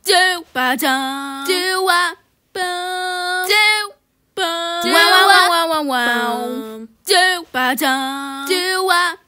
do ba dum, do wah bum, do bum, wow wow wow wow wow, do ba dum, do wah.